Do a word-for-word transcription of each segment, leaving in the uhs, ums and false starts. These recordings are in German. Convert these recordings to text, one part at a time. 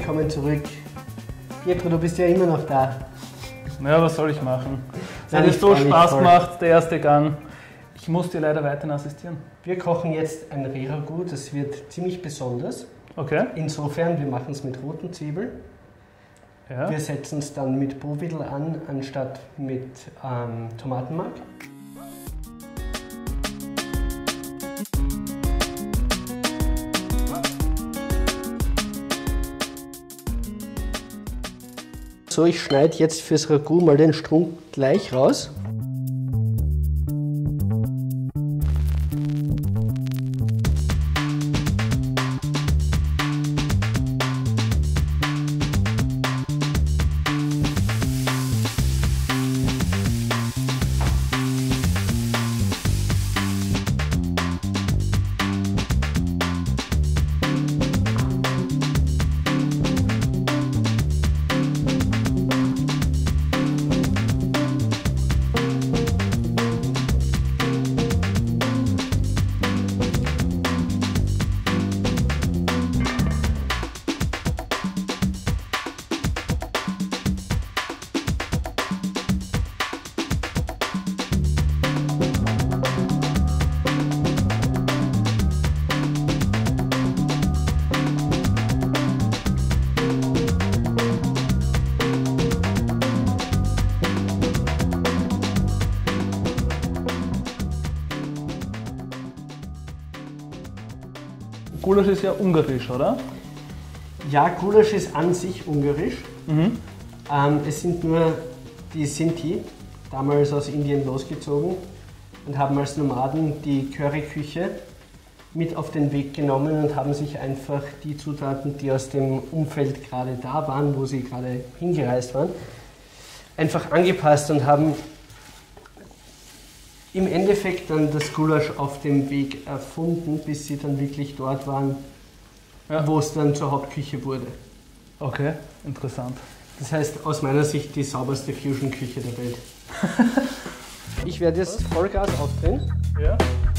willkommen zurück. Pietro, du bist ja immer noch da. Naja, was soll ich machen? Es Nein, hat mir ich so freu mich Spaß voll. gemacht, der erste Gang. Ich muss dir leider weiterhin assistieren. Wir kochen jetzt ein Reh-Ragout, das wird ziemlich besonders. Okay. Insofern, wir machen es mit roten Zwiebeln. Ja. Wir setzen es dann mit Bovidel an, anstatt mit ähm, Tomatenmark. So, ich schneide jetzt fürs Ragout mal den Strunk gleich raus. Gulasch ist ja ungarisch, oder? Ja, Gulasch ist an sich ungarisch. Mhm. Ähm, es sind nur die Sinti, damals aus Indien losgezogen und haben als Nomaden die Curryküche mit auf den Weg genommen und haben sich einfach die Zutaten, die aus dem Umfeld gerade da waren, wo sie gerade hingereist waren, einfach angepasst und haben im Endeffekt dann das Gulasch auf dem Weg erfunden, bis sie dann wirklich dort waren, Ja. wo es dann zur Hauptküche wurde. Okay, interessant. Das heißt, aus meiner Sicht die sauberste Fusion-Küche der Welt. Ich werde jetzt Vollgas aufdrehen. Ja.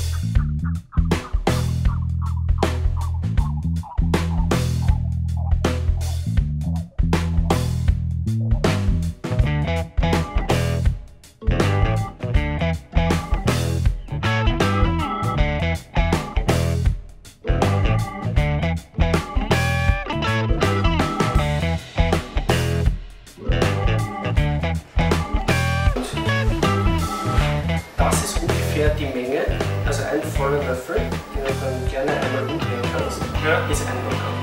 Das ist ungefähr die Menge, also ein voller Löffel, den du dann gerne einmal umdrehen kannst, Ja. ist ein Locker.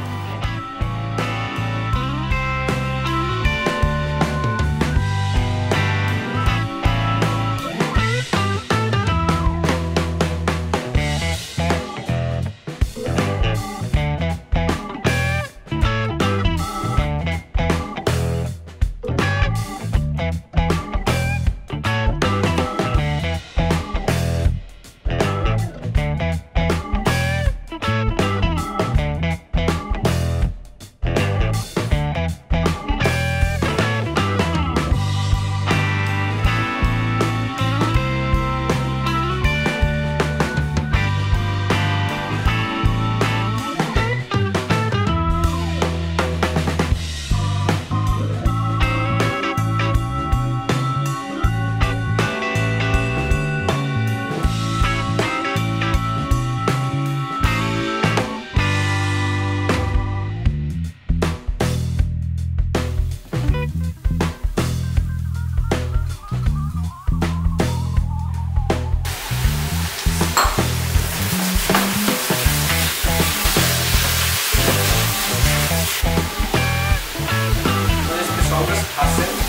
Das ist besonders passend